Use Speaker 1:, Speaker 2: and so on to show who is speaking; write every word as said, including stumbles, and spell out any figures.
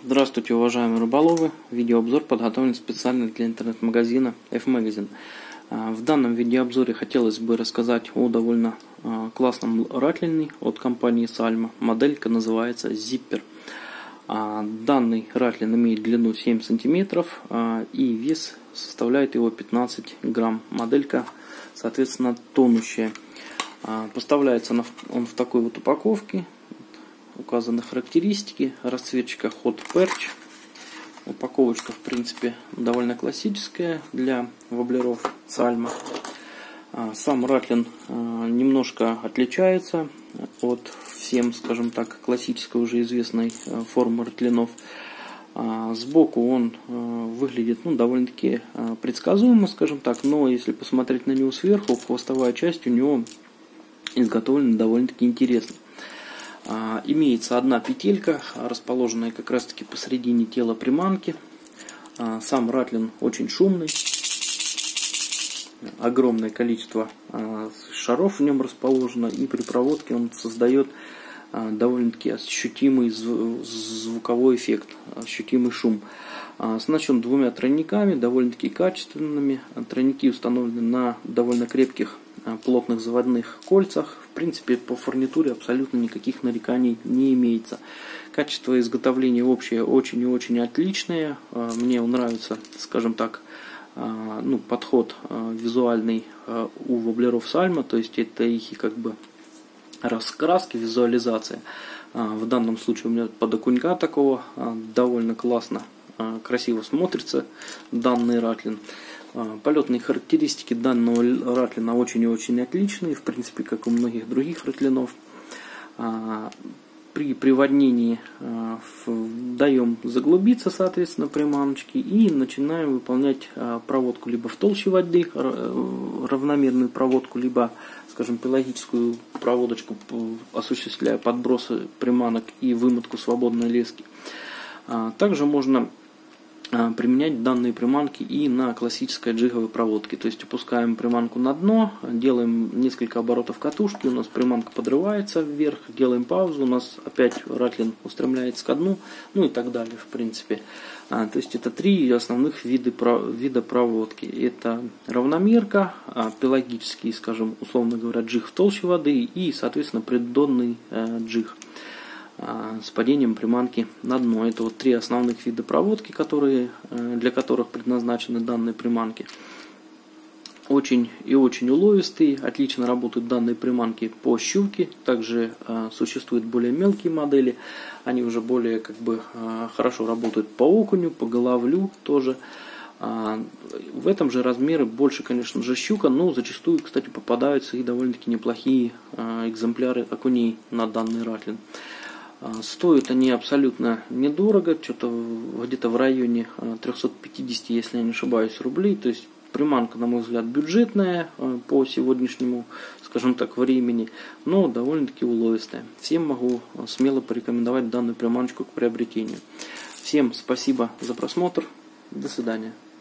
Speaker 1: Здравствуйте, уважаемые рыболовы! Видеообзор подготовлен специально для интернет-магазина F-Magazine. В данном видеообзоре хотелось бы рассказать о довольно классном ратлине от компании Salma. Моделька называется Zipper. Данный ратлин имеет длину семь сантиметров и вес составляет его пятнадцать грамм. Моделька, соответственно, тонущая. Поставляется он в такой вот упаковке. Указаны характеристики, расцветочка Hot Perch. Упаковочка, в принципе, довольно классическая для воблеров Salma. Сам ратлин немножко отличается от всем, скажем так, классической уже известной формы ратлинов. Сбоку он выглядит ну, довольно-таки предсказуемо, скажем так, но если посмотреть на него сверху, хвостовая часть у него изготовлена довольно-таки интересно. Имеется одна петелька, расположенная как раз таки посередине тела приманки. Сам ратлин очень шумный. Огромное количество шаров в нем расположено, и при проводке он создает довольно-таки ощутимый звуковой эффект, ощутимый шум. Оснащен двумя тройниками, довольно-таки качественными. Тройники установлены на довольно крепких плотных заводных кольцах. В принципе, по фурнитуре абсолютно никаких нареканий не имеется. Качество изготовления общее очень и очень отличное. Мне нравится, скажем так, ну, подход визуальный у воблеров Salma, то есть это их как бы раскраски, визуализация. В данном случае у меня под окунька такого довольно классно, красиво смотрится данный ратлин. Полетные характеристики данного ратлина очень и очень отличные, в принципе, как у многих других ратлинов. При приводнении даем заглубиться, соответственно, приманочки, и начинаем выполнять проводку либо в толще воды, равномерную проводку, либо, скажем, пелагическую проводочку, осуществляя подбросы приманок и вымотку свободной лески. Также можно применять данные приманки и на классической джиговой проводке. То есть опускаем приманку на дно, делаем несколько оборотов катушки, у нас приманка подрывается вверх, делаем паузу, у нас опять ратлин устремляется ко дну, ну и так далее, в принципе. А, то есть это три основных вида, вида проводки. Это равномерка, а, пелагический, скажем, условно говоря, джиг в толще воды и, соответственно, преддонный э, джиг с падением приманки на дно. Это вот три основных вида проводки, которые, для которых предназначены данные приманки. Очень и очень уловистые, отлично работают данные приманки по щуке. Также э, существуют более мелкие модели, они уже более как бы э, хорошо работают по окуню, по головлю тоже. Э, в этом же размере больше, конечно же, щука, но зачастую, кстати, попадаются и довольно-таки неплохие э, экземпляры окуней на данный ратлин. Стоят они абсолютно недорого, что-то где-то в районе трёхсот пятидесяти, если я не ошибаюсь, рублей. То есть приманка, на мой взгляд, бюджетная по сегодняшнему, скажем так, времени, но довольно-таки уловистая. Всем могу смело порекомендовать данную приманочку к приобретению. Всем спасибо за просмотр. До свидания.